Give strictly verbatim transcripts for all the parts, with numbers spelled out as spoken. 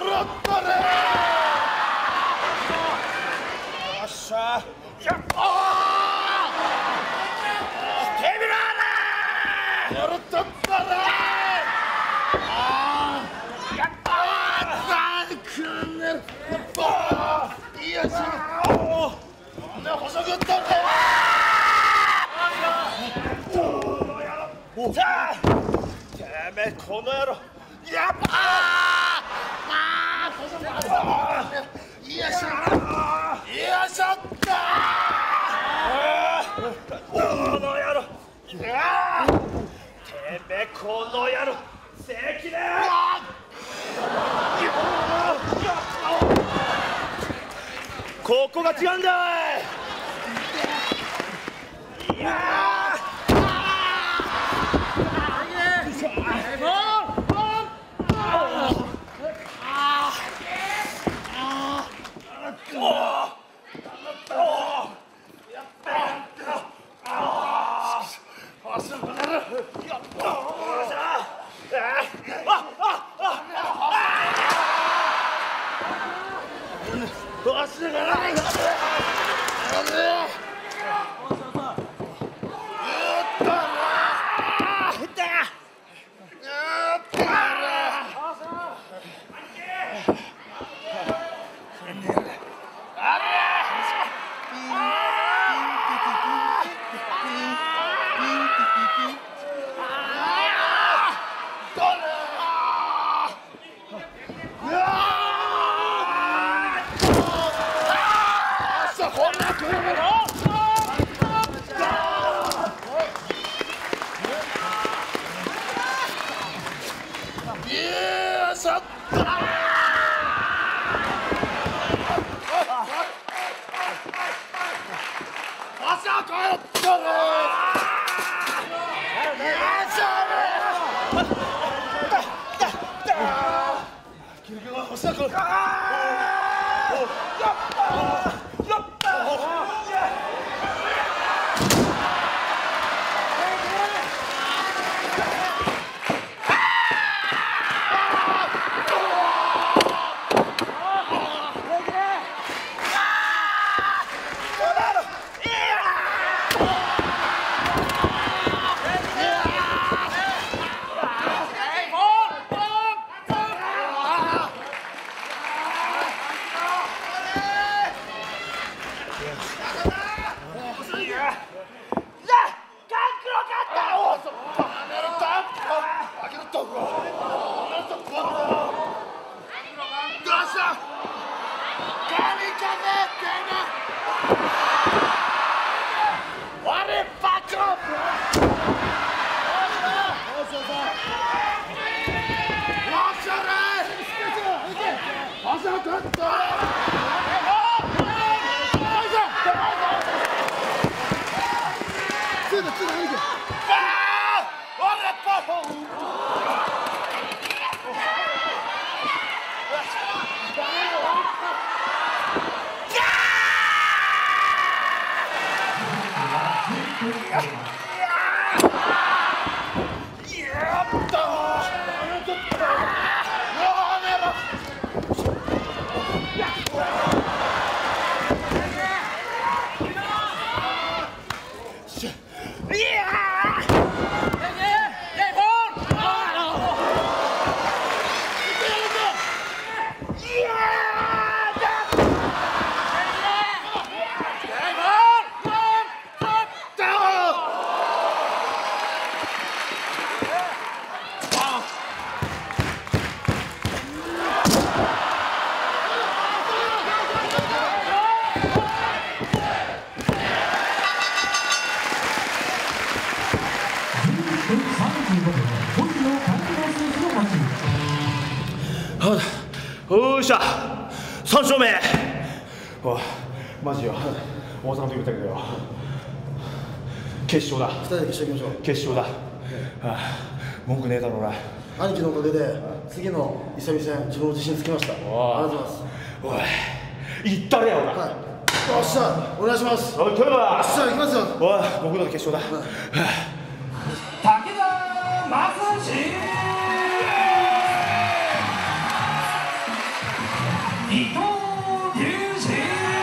らったね。よっしゃ。やっああ。してみろー。やるったったね。ああ。やったー。くんねる。ばあ。いやし。おお。ね細くったね。おお。さあ。てめえこの野郎。やっぱああ細くった。いやし。よいしょっと。この野郎。てめえこの野郎。正気だよ。ここが違うんだい。いやよっしゃさん勝目。おいマジよ大阪の時言ったけどよ決勝だ。ふたりで決勝行きましょう。決勝だ、はあ、文句ねえだろうな。兄貴のおかげで次の伊佐美戦自分の自信つきました。ありがとうございます。おい言ったれよ。はい、よっしゃお願いします。おい今日はよっしゃ行きますよ。おい僕の決勝だ、はい、武田正史伊藤隆二。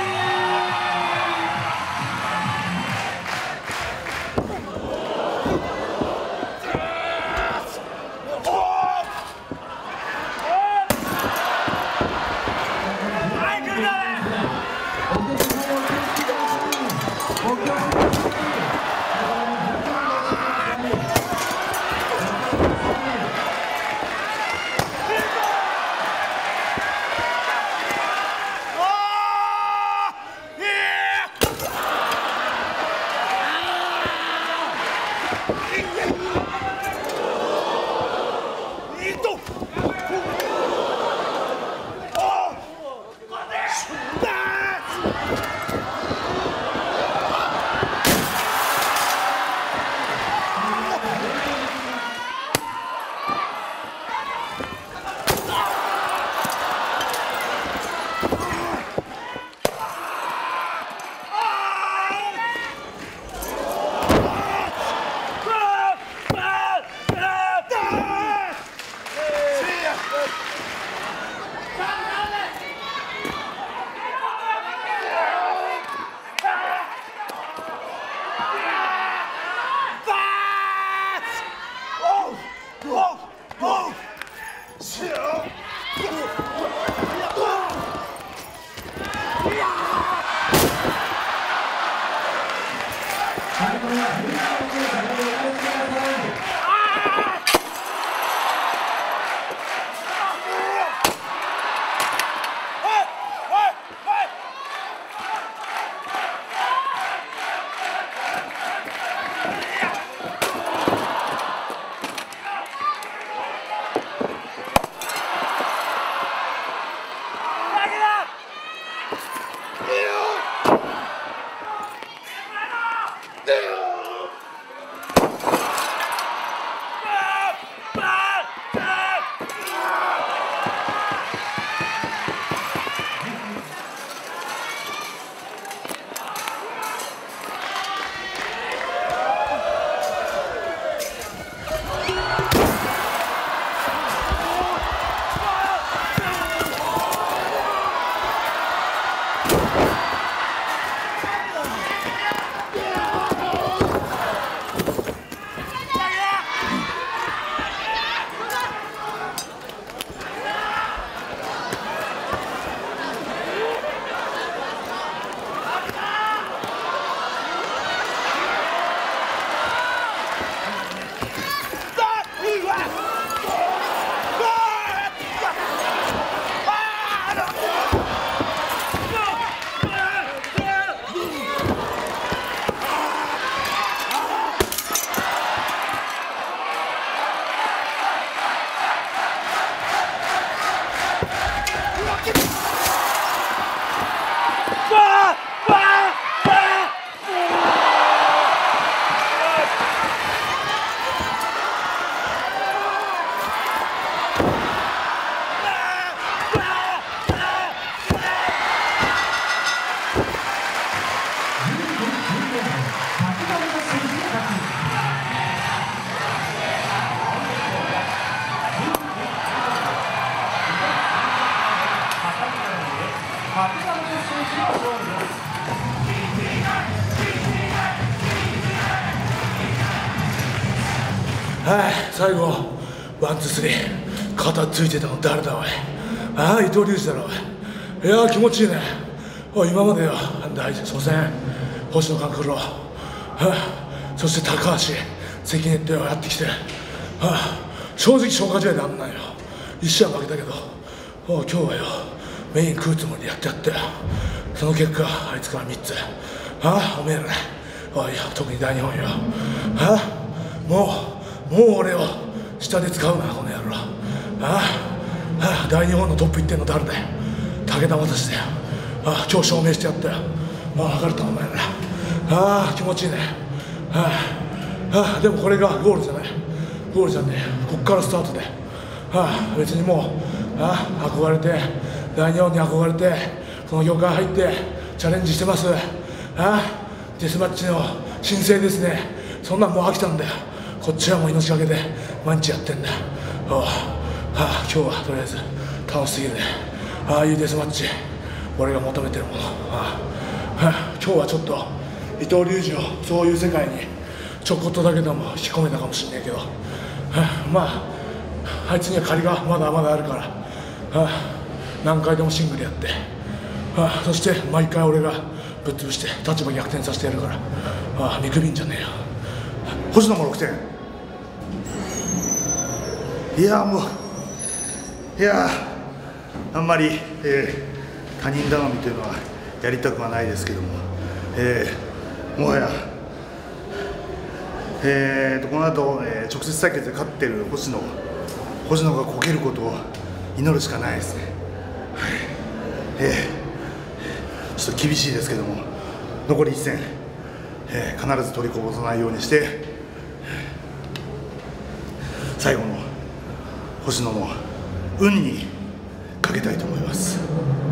はい、最後ワンツースリー肩ついてたの誰だおい。ああ伊藤隆二だろおい。いやー気持ちいいね。おい今までよ大事初戦星野勘九郎、はあ、そして高橋関根ってやってきて、はあ、正直消化試合であんなんよ。一試合負けたけどお今日はよメイン食うつもりでやってやったよ。その結果あいつからみっつ、はあおめえらねおい特に大日本よ、はあもうもう俺を下で使うなこの野郎。ああ、ああ大日本のトップいってんの誰だよ。武田渡しだよ。ああ今日証明してやったよ。もう分かるとお前ら。ああ気持ちいいね。ああ、ああでもこれがゴールじゃない。ゴールじゃねえこっからスタートで。ああ別にもうああ憧れて大日本に憧れてこの業界入ってチャレンジしてます。ああディスマッチの申請ですね。そんなんもう飽きたんだよ。こっちはもう命がけで毎日やってんだよ。おうはあ今日はとりあえず楽しすぎるね。 ああいうデスマッチ、俺が求めてるもの。ああ今日はちょっと伊藤隆二をそういう世界にちょこっとだけでも引き込めたかもしれないけど、まああいつには借りがまだまだあるから、何回でもシングルやって、そして毎回俺がぶっ潰して立場逆転させてやるから、見くびんじゃねえよ。 星野もろくてん。いやもういやあんまり、えー、他人頼みというのはやりたくはないですけども、えー、もはや、えー、とこの後、えー、直接対決で勝ってる星野星野がこけることを祈るしかないですね。はい、えー、ちょっと厳しいですけども、残りいっ戦、えー、必ず取りこぼさないようにして最後の星野の運にかけたいと思います。